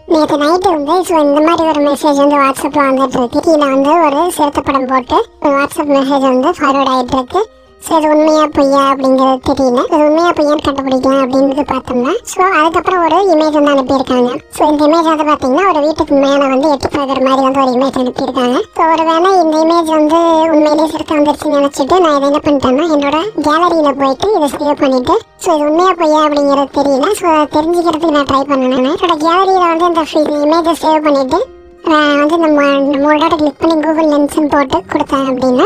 நேற்று நைட்டு வந்து இந்த மாதிரி ஒரு மெசேஜ் வந்து வாட்ஸ்அப்பில் வந்துட்டு இருக்கு. கீழே வந்து ஒரு சிறுத்தை படம் போட்டு வாட்ஸ்அப் மெசேஜ் வந்து ஃபார்வர்ட் ஆகிட்டு இருக்கு. ஸோ இது உண்மையா பொய்யா அப்படிங்கிறது தெரியல. இது உண்மையா பொய்யான்னு கண்டுபிடிக்கலாம் அப்படின்னு பார்த்தோம்னா ஸோ அதுக்கப்புறம் ஒரு இமேஜ் வந்து அனுப்பியிருக்காங்க. ஸோ இந்த இமேஜ் வந்து பார்த்தீங்கன்னா ஒரு வீட்டுக்கு மேலே வந்து எட்டி பார்க்குற மாதிரி வந்து ஒரு இமேஜ் அனுப்பியிருக்காங்க. ஸோ ஒரு வேளை இந்த இமேஜ் வந்து உண்மையிலேயே சிறுத்தை வந்துருச்சுன்னு நினச்சிட்டு நான் இதை என்ன பண்ணிட்டேன்னா என்னோட கேலரியில் போயிட்டு இதை சேவ் பண்ணிட்டு ஸோ இது உண்மையா பொய்யா அப்படிங்கிறது தெரியல. ஸோ அதை தெரிஞ்சுக்கிறதுக்கு நான் ட்ரை பண்ணேன். என்னோட கேலரியில் வந்து இந்த இமேஜை சேவ் பண்ணிட்டு வந்து நம்மளோட கிளிக் பண்ணி கூகுள் லென்ஸ்ன்னு போட்டு கொடுத்தேன் அப்படின்னா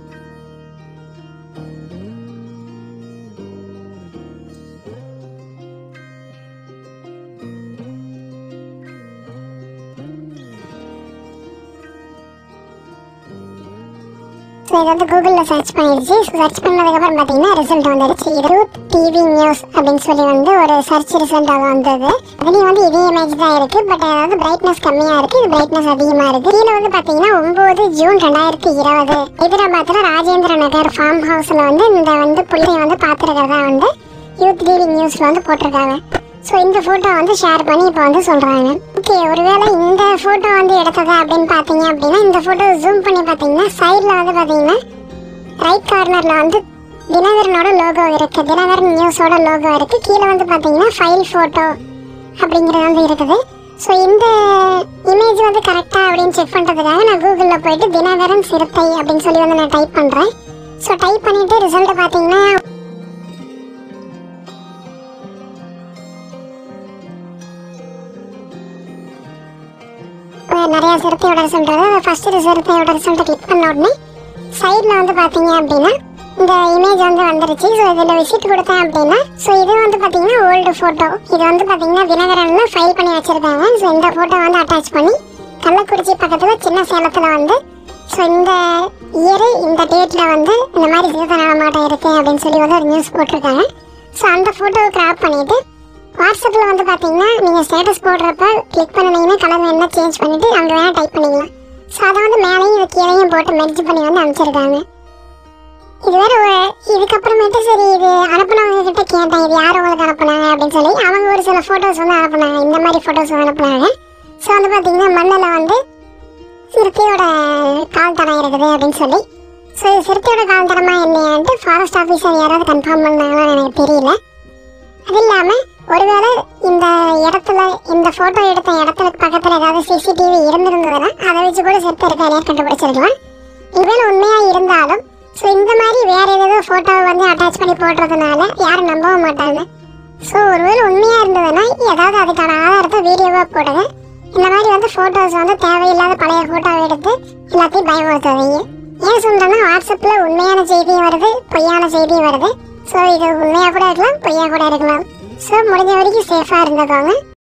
ஸோ இது வந்து கூகுளில் சர்ச் பண்ணிடுச்சு. சர்ச் பண்ணதுக்கப்புறம் பார்த்தீங்கன்னா ரிசல்ட் வந்துடுச்சு. யூத் டிவி நியூஸ் அப்படின்னு சொல்லி வந்து ஒரு சர்ச் ரிசல்ட் அது வந்தது. அதுலேயும் வந்து இதே இமேஜ் தான் இருக்குது. பட் அதாவது பிரைட்னஸ் கம்மியாக இருக்குது, இது பிரைட்னஸ் அதிகமாக இருக்குது. கீழே வந்து பார்த்தீங்கன்னா 9 ஜூன் 2020 ஹைதராபாத்தில் ராஜேந்திர நகர் ஃபார்ம் ஹவுஸில் வந்து இந்த வந்து புள்ளியை வந்து பார்த்துருக்கிறதா வந்து யூத் டிவி நியூஸில் வந்து போட்டிருக்காங்க. ஸோ இந்த ஃபோட்டோ வந்து ஷேர் பண்ணி இப்போ வந்து சொல்கிறாங்க. ஓகே, ஒருவேளை இந்த ஃபோட்டோ வந்து எடுத்ததா அப்படின்னு பார்த்தீங்க அப்படின்னா இந்த ஃபோட்டோ ஜூம் பண்ணி பார்த்தீங்கன்னா சைடில் வந்து பார்த்தீங்கன்னா ரைட் கார்னரில் வந்து தினகரனோட லோகோ இருக்குது, தினகரன் நியூஸோட லோகோ இருக்குது. கீழே வந்து பார்த்தீங்கன்னா ஃபைல் ஃபோட்டோ அப்படிங்கிறது வந்து இருக்குது. ஸோ இந்த இமேஜ் வந்து கரெக்டாக அப்படின்னு செக் பண்ணுறதுக்காக நான் கூகுளில் போயிட்டு தினகரன் சிறுத்தை அப்படின்னு சொல்லி வந்து நான் டைப் பண்ணுறேன். ஸோ டைப் பண்ணிவிட்டு ரிசல்ட்டை பார்த்தீங்கன்னா நிறையா சிறுத்தையோட ரிசல்ட் வருது. ஃபஸ்ட்டு சிறுத்தையோட ரிசல்ட்டை கிளிக் பண்ண உடனே சைடில் வந்து பார்த்தீங்க அப்படின்னா இந்த இமேஜ் வந்து வந்துருச்சு. ஸோ இதில் விசிட் கொடுத்தேன் அப்படின்னா ஸோ இது வந்து பார்த்தீங்கன்னா ஓல்டு ஃபோட்டோ. இது வந்து பார்த்தீங்கன்னா தினகரனில் ஃபைல் பண்ணி வச்சுருக்காங்க. ஸோ இந்த ஃபோட்டோ வந்து அட்டாச் பண்ணி கள்ளக்குறிச்சி பக்கத்தில் சின்ன சேலத்தில் வந்து ஸோ இந்த இயரு இந்த டேட்டில் வந்து இந்த மாதிரி சிறுத்தை நடமாட்டம் இருக்குது அப்படின்னு சொல்லி வந்து ஒரு நியூஸ் போட்டிருக்காங்க. ஸோ அந்த ஃபோட்டோவை கிராப் பண்ணிவிட்டு வாட்ஸ்அப்பில் வந்து பார்த்தீங்கன்னா நீங்கள் ஸ்டேட்டஸ் போடுறப்ப கிளிக் பண்ணிங்கன்னா கலர் வேணா சேஞ்ச் பண்ணிவிட்டு அங்கே வேணால் டைப் பண்ணிக்கலாம். ஸோ அதை வந்து மேலேயும் இது கீழேயும் போட்டு மெர்ஜ் பண்ணி வந்து அனுப்பிச்சிருக்காங்க. இது வேறு இதுக்கப்புறமேட்டு சரி இது அனுப்புனவங்க கிட்ட கேட்டேன் இது யார் உங்களுக்கு அனுப்புனாங்க அப்படின்னு சொல்லி. அவங்க ஒரு சில ஃபோட்டோஸ் வந்து அனுப்புனாங்க, இந்த மாதிரி ஃபோட்டோஸ் அனுப்புனாங்க. ஸோ வந்து பார்த்தீங்கன்னா மண்ணில் வந்து சிறுத்தையோட கால் தடம் இருக்குது அப்படின்னு சொல்லி. ஸோ இது சிறுத்தையோட கால் தடமாக இல்லையான்ட்டு ஃபாரஸ்ட் ஆஃபீஸர் யாராவது கன்ஃபார்ம் பண்ணாங்களான்னு எனக்கு தெரியல. அது இல்லாமல் ஒருவேளை இந்த இடத்துல இந்த ஃபோட்டோ எடுத்த இடத்துக்கு பக்கத்தில் ஏதாவது சிசிடிவி இருந்திருந்ததுன்னா அதை வச்சு கூட சிறுத்தை இருக்க இல்லையா கண்டுபிடிச்சிருக்கலாம். ஒருவேளை உண்மையாக இருந்தாலும் ஸோ இந்த மாதிரி வேறு ஏதோ ஃபோட்டோவை வந்து அட்டாச் பண்ணி போடுறதுனால யாரும் நம்பவும் மாட்டாங்க. ஸோ ஒருவேளை உண்மையாக இருந்ததுன்னா ஏதாவது அதுக்கான ஆதாரத்தை வீடியோவாக போடுங்க. இந்த மாதிரி வந்து ஃபோட்டோஸ் வந்து தேவையில்லாத பழைய ஃபோட்டோவை எடுத்து எல்லாத்தையும் பயமுறுத்தாதீங்க. ஏன் சொல்கிறேன்னா வாட்ஸ்அப்பில் உண்மையான செய்தியும் வருது, பொய்யான செய்தியும் வருது. ஸோ இது உண்மையாக கூட இருக்கலாம், பொய்யாக கூட இருக்கலாம். ஸோ முடிஞ்ச வரைக்கும் சேஃபாக இருந்துக்கோங்க.